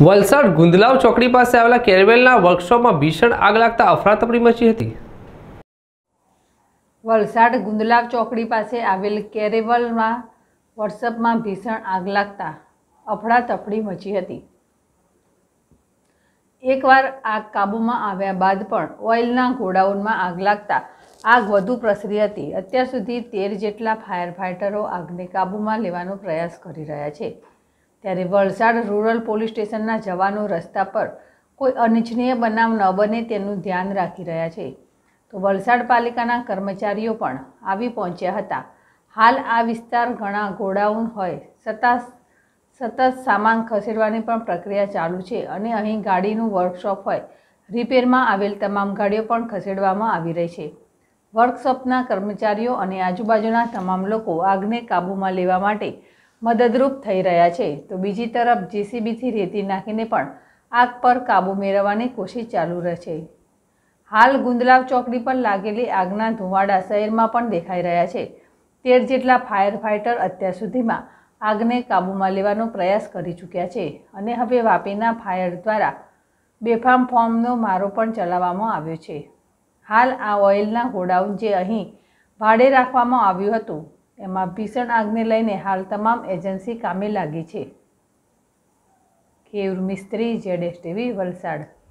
વલસાડ ગુંદલાવ ચોકડી પાસે આવેલા કેરવેલના વર્કશોપમાં ભીષણ આગ લાગતા અફરાતફરી મચી હતી। વલસાડ ગુંદલાવ ચોકડી પાસે આવેલ કેરેવલમાં વર્કશોપમાં ભીષણ આગ લાગતા અફડાતફડી મચી હતી। એકવાર આગ કાબૂમાં આવ્યા બાદ પણ ઓઇલના ગોડાઉનમાં આગ લાગતા આગ વધુ પ્રસરી હતી। અત્યાર સુધી 13 જેટલા ફાયર ફાઇટરો આગને કાબૂમાં લેવાનો પ્રયાસ કરી રહ્યા છે। ત્યારે વલસાડ રૂરલ પોલીસ સ્ટેશનના જવાનો રસ્તા પર કોઈ અનિચ્છનીય બનાવ ન બને તેનું ધ્યાન રાખી રહ્યા છે, તો વલસાડ પાલિકાના કર્મચારીઓ પણ આવી પહોંચ્યા હતા। હાલ આ વિસ્તાર ઘણા ગોડાઉન હોય છતાં સતત સામાન ખસેડવાની પણ પ્રક્રિયા ચાલુ છે અને અહીં ગાડીનું વર્કશોપ હોય રિપેરમાં આવેલ તમામ ગાડીઓ પણ ખસેડવામાં આવી રહી છે। વર્કશોપના કર્મચારીઓ અને આજુબાજુના તમામ લોકો આગને કાબૂમાં લેવા માટે મદદરૂપ થઈ રહ્યા છે, તો બીજી તરફ જેસીબીથી રેતી નાખીને પણ આગ પર કાબૂ મેળવવાની કોશિશ ચાલુ રહેશે। હાલ ગુંદલાવ ચોકડી પર લાગેલી આગના ધુમાડા શહેરમાં પણ દેખાઈ રહ્યા છે। 13 જેટલા ફાયર ફાઇટર અત્યાર સુધીમાં આગને કાબૂમાં લેવાનો પ્રયાસ કરી ચૂક્યા છે અને હવે વાપીના ફાયર દ્વારા બેફામ ફોર્મનો મારો પણ ચલાવવામાં આવ્યો છે। હાલ આ ઓઇલના ગોડાઉન જે અહીં ભાડે રાખવામાં આવ્યું હતું એમાં ભીષણ આગને લઈને હાલ તમામ એજન્સી કામે લાગી છે। કેયુર મિસ્ત્રી, ZSTV, વલસાડ।